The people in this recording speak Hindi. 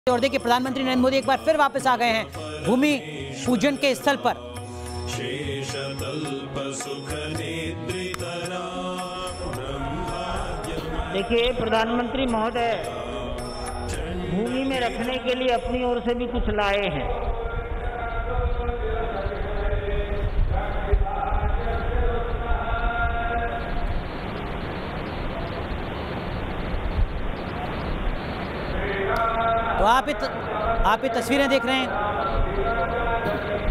और देखिए प्रधानमंत्री नरेंद्र मोदी एक बार फिर वापस आ गए हैं भूमि पूजन के स्थल पर। देखिए प्रधानमंत्री महोदय भूमि में रखने के लिए अपनी ओर से भी कुछ लाए हैं। तो आप ये तस्वीरें देख रहे हैं।